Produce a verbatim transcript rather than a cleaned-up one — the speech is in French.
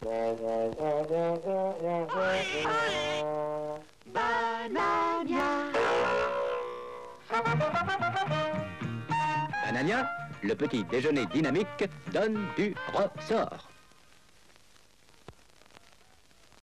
Banania. Banania, le petit déjeuner dynamique, donne du ressort.